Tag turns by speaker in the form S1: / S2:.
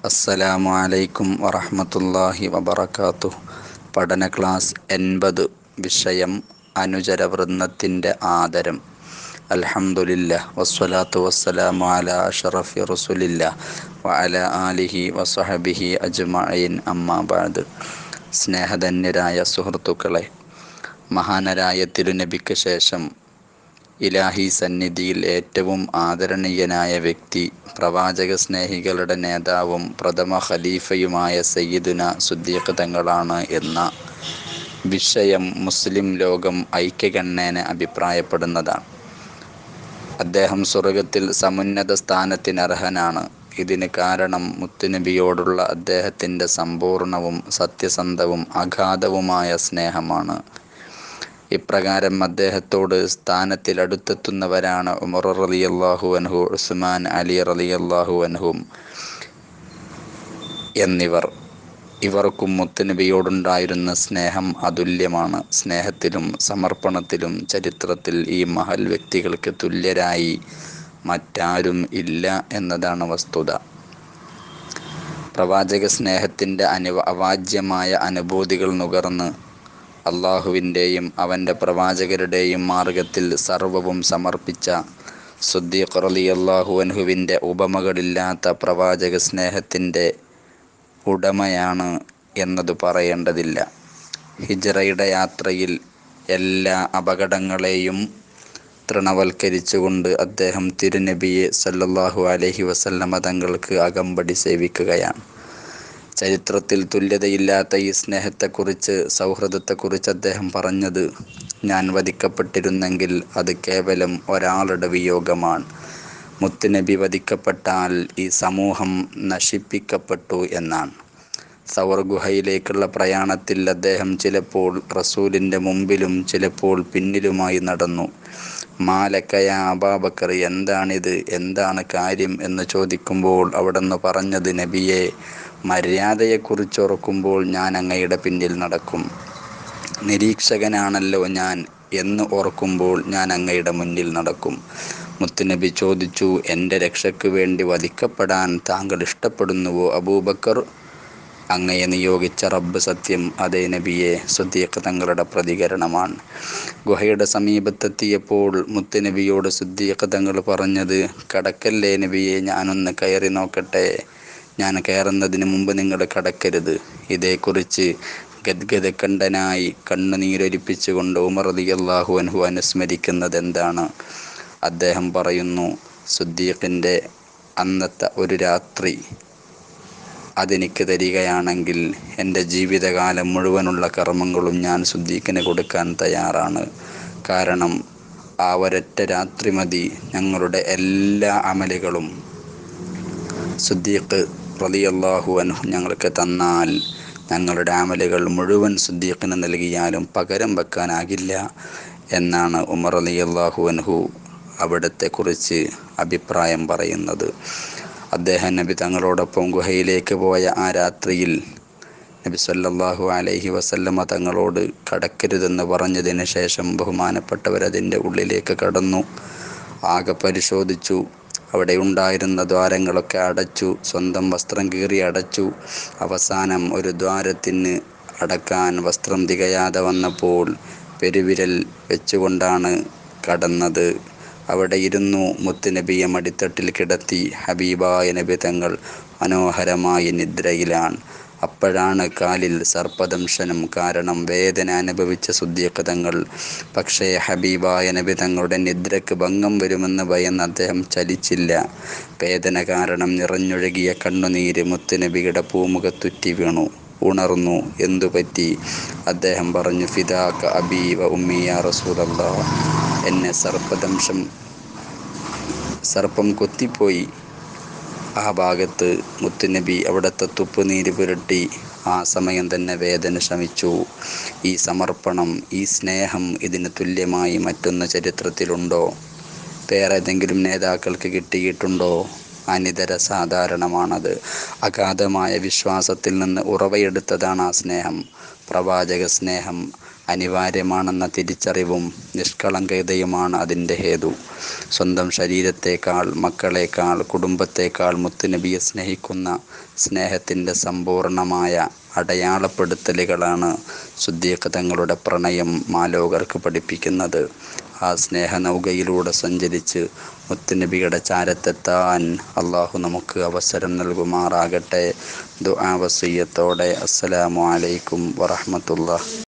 S1: അസ്സലാമു അലൈക്കും വറഹ്മത്തുള്ളാഹി വബറകാതുഹു. പഠന ക്ലാസ് 80. വിഷയം അനുചരവൃന്ദത്തിൻ്റെ ആദരം. അൽഹംദുലില്ലാഹ് വസ്സലാത്തു വസ്സലാമു അലാ അഷ്റഫി റസൂലില്ലാഹ് വഅലാ ആലിഹി വസഹബിഹി അജ്മഈൻ. അമ്മാ ബഅദ്. സ്നേഹധന്യരായ സുഹൃത്തുക്കളെ, മഹാനരായ തിരുനബിക്ക് ശേഷം ഇലാഹി സന്നിധിയിൽ ഏറ്റവും ആദരണീയനായ വ്യക്തി പ്രവാചക സ്നേഹികളുടെ നേതാവും പ്രഥമ ഖലീഫയുമായ സയ്യിദുന സിദ്ദീഖ് തങ്ങളാണ് എന്ന വിഷയം മുസ്ലിം ലോകം ഐക്യകണ്ഠേന അഭിപ്രായപ്പെടുന്നതാണ്. അദ്ദേഹം സ്വർഗത്തിൽ സമുന്നത സ്ഥാനത്തിനർഹനാണ്. ഇതിന് കാരണം മുത്തുനബിയോടുള്ള അദ്ദേഹത്തിൻ്റെ സമ്പൂർണവും സത്യസന്ധവും അഗാധവുമായ സ്നേഹമാണ്. ഇപ്രകാരം അദ്ദേഹത്തോട് സ്ഥാനത്തിലടുത്തെത്തുന്നവരാണ് ഉമർ റളിയല്ലാഹു അൻഹു, ഉസ്മാൻ, അലി റളിയല്ലാഹു അൻഹും എന്നിവർ. ഇവർക്കും മുത്തുനബിയോടുണ്ടായിരുന്ന സ്നേഹം അതുല്യമാണ്. സ്നേഹത്തിലും സമർപ്പണത്തിലും ചരിത്രത്തിൽ ഈ മഹൽ വ്യക്തികൾക്ക് തുല്യരായി മറ്റാരും ഇല്ല എന്നതാണ് വസ്തുത. പ്രവാചക സ്നേഹത്തിൻ്റെ അവാച്യമായ അനുഭൂതികൾ നുകർന്ന് അള്ളാഹുവിൻ്റെയും അവൻ്റെ പ്രവാചകരുടെയും മാർഗത്തിൽ സർവവും സമർപ്പിച്ച സിദ്ദീഖ് റളിയല്ലാഹു അൻഹുവിൻ്റെ ഉപമകളില്ലാത്ത പ്രവാചക സ്നേഹത്തിൻ്റെ ഉടമയാണ് എന്നത് പറയേണ്ടതില്ല. ഹിജ്റയുടെ യാത്രയിൽ എല്ലാ അപകടങ്ങളെയും തൃണവൽക്കരിച്ചുകൊണ്ട് അദ്ദേഹം തിരുനബിയെ സല്ലല്ലാഹു അലൈഹി വസല്ലമ തങ്ങൾക്ക് അകമ്പടി സേവിക്കുകയാണ്. ചരിത്രത്തിൽ തുല്യതയില്ലാത്ത ഈ സ്നേഹത്തെക്കുറിച്ച്, സൗഹൃദത്തെക്കുറിച്ച് അദ്ദേഹം പറഞ്ഞത്: ഞാൻ വധിക്കപ്പെട്ടിരുന്നെങ്കിൽ അത് കേവലം ഒരാളുടെ വിയോഗമാണ്. മുത്തുനബി വധിക്കപ്പെട്ടാൽ ഈ സമൂഹം നശിപ്പിക്കപ്പെട്ടു എന്നാണ്. സൗർ ഗുഹയിലേക്കുള്ള പ്രയാണത്തിൽ അദ്ദേഹം ചിലപ്പോൾ റസൂലിൻ്റെ മുമ്പിലും ചിലപ്പോൾ പിന്നിലുമായി നടന്നു. മാലക യാ അബൂബക്കർ, എന്താണിത്, എന്താണ് കാര്യം എന്ന് ചോദിക്കുമ്പോൾ അവിടുന്ന് പറഞ്ഞത്: നബിയെ, മര്യാദയെക്കുറിച്ച് ഓർക്കുമ്പോൾ ഞാൻ അങ്ങയുടെ പിന്നിൽ നടക്കും. നിരീക്ഷകനാണല്ലോ ഞാൻ എന്ന് ഓർക്കുമ്പോൾ ഞാൻ അങ്ങയുടെ മുന്നിൽ നടക്കും. മുത്തുനബി ചോദിച്ചു: എൻ്റെ രക്ഷയ്ക്ക് വേണ്ടി വധിക്കപ്പെടാൻ താങ്കൾ ഇഷ്ടപ്പെടുന്നുവോ അബൂബക്കർ? അങ്ങയെ നിയോഗിച്ച റബ്ബ് സത്യം. അതേ നബിയെ. സിദ്ദീഖ് തങ്ങളുടെ പ്രതികരണമാണ്. ഗുഹയുടെ സമീപത്തെത്തിയപ്പോൾ മുത്തുനബിയോട് സിദ്ദീഖ് തങ്ങൾ പറഞ്ഞത്: കടക്കല്ലേ നബിയെ, ഞാനൊന്ന് കയറി നോക്കട്ടെ. ഞാൻ കയറുന്നതിന് മുമ്പ് നിങ്ങൾ കടക്കരുത്. ഇതേക്കുറിച്ച് ഗദ്ഗദകണ്ഠനായി കണ്ണുനീരൊലിപ്പിച്ചുകൊണ്ട് ഉമർ റളിയല്ലാഹു അൻഹു അനുസ്മരിക്കുന്നത് എന്താണ്? അദ്ദേഹം പറയുന്നു: സിദ്ദീഖിൻ്റെ അന്നത്തെ ഒരു രാത്രി അതെനിക്ക് തരികയാണെങ്കിൽ എൻ്റെ ജീവിതകാലം മുഴുവനുള്ള കർമ്മങ്ങളും ഞാൻ സിദ്ദീഖിന് കൊടുക്കാൻ തയ്യാറാണ്. കാരണം ആ ഒരൊറ്റ രാത്രി മതി ഞങ്ങളുടെ എല്ലാ അമലുകളും സിദ്ദീഖ് റളിയല്ലാഹു അൻഹു ഞങ്ങൾക്ക് തന്നാൽ ഞങ്ങളുടെ അമലുകൾ മുഴുവൻ സിദ്ദീഖിന് നൽകിയാലും പകരം വെക്കാനാകില്ല എന്നാണ് ഉമർ റളിയല്ലാഹു അൻഹു അവിടത്തെക്കുറിച്ച് അഭിപ്രായം പറയുന്നത്. അദ്ദേഹം നബി തങ്ങളോടൊപ്പം ഗുഹയിലേക്ക് പോയ ആ രാത്രിയിൽ നബി സല്ലല്ലാഹു അലൈഹി വസല്ലമ തങ്ങളോട് കടക്കരുതെന്ന് പറഞ്ഞതിന് ശേഷം ബഹുമാനപ്പെട്ടവരതിൻ്റെ ഉള്ളിലേക്ക് കടന്നു. ആകെ പരിശോധിച്ചു. അവിടെ ഉണ്ടായിരുന്ന ദ്വാരങ്ങളൊക്കെ അടച്ചു. സ്വന്തം വസ്ത്രം കീറി അടച്ചു. അവസാനം ഒരു ദ്വാരത്തിന് അടക്കാൻ വസ്ത്രം തികയാതെ വന്നപ്പോൾ പെരുവിരൽ വെച്ചുകൊണ്ടാണ് കടന്നത്. അവിടെ ഇരുന്നു. മുത്തുനബിയെ മടിത്തട്ടിൽ കിടത്തി. ഹബീബായ നബി തങ്ങൾ മനോഹരമായ നിദ്രയിലാണ്. അപ്പോഴാണ് കാലിൽ സർപ്പദംശനം കാരണം വേദന അനുഭവിച്ച സിദ്ദീഖ് തങ്ങൾ. പക്ഷേ ഹബീബായ നബി തങ്ങളുടെ നിദ്രയ്ക്ക് ഭംഗം വരുമെന്ന് ഭയന്ന് അദ്ദേഹം ചലിച്ചില്ല. വേദന കാരണം നിറഞ്ഞൊഴുകിയ കണ്ണുനീര് മുത്തുനബിയുടെ പൂമുഖത്തുറ്റി വീണു. ഉണർന്നു. എന്തുപറ്റി? അദ്ദേഹം പറഞ്ഞു: ഫിദാക അബീ വ ഉമ്മി യാ റസൂലല്ലാഹ്, എന്നെ സർപ്പം കൊത്തിപ്പോയി. ആ ഭാഗത്ത് മുത്തുനബി അവിടുത്തെ തുപ്പുനീര് പുരട്ടി. ആ സമയം തന്നെ വേദന ശമിച്ചു. ഈ സമർപ്പണം, ഈ സ്നേഹം, ഇതിന് തുല്യമായി മറ്റൊന്ന് ചരിത്രത്തിലുണ്ടോ? വേറെ ഏതെങ്കിലും നേതാക്കൾക്ക് കിട്ടിയിട്ടുണ്ടോ? അനിതര സാധാരണമാണത്. അഗാധമായ വിശ്വാസത്തിൽ നിന്ന് ഉറവയെടുത്തതാണ് ആ സ്നേഹം. പ്രവാചക സ്നേഹം അനിവാര്യമാണെന്ന തിരിച്ചറിവും നിഷ്കളങ്കതയുമാണ് അതിൻ്റെ ഹേതു. സ്വന്തം ശരീരത്തേക്കാൾ, മക്കളേക്കാൾ, കുടുംബത്തേക്കാൾ മുത്തുനബിയെ സ്നേഹിക്കുന്ന സ്നേഹത്തിൻ്റെ സമ്പൂർണമായ അടയാളപ്പെടുത്തലുകളാണ് സിദ്ദീഖ് തങ്ങളുടെ പ്രണയം മാലോകർക്ക് പഠിപ്പിക്കുന്നത്. ആ സ്നേഹനൗകയിലൂടെ സഞ്ചരിച്ച് മുത്തുനബിയുടെ ചാരത്തെത്താൻ അള്ളാഹു നമുക്ക് അവസരം നൽകുമാറാകട്ടെ. ദുആ വസിയ്യത്തോടെ അസ്സലാമു അലൈക്കും വറഹ്മത്തുള്ളാഹി.